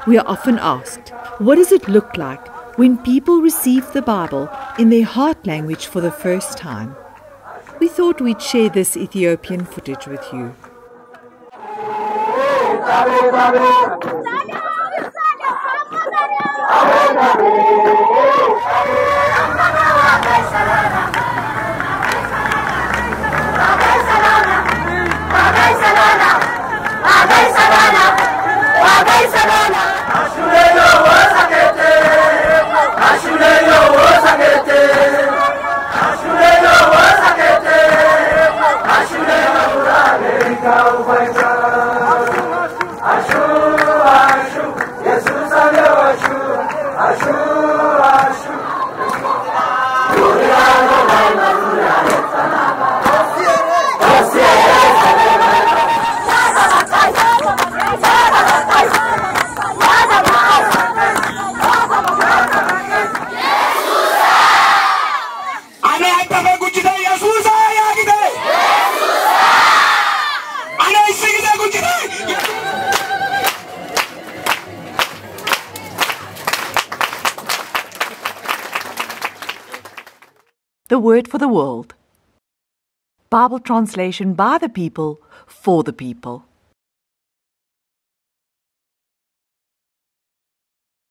We are often asked, what does it look like when people receive the Bible in their heart language for the first time? We thought we'd share this Ethiopian footage with you. The Word for the World. Bible translation by the people, for the people.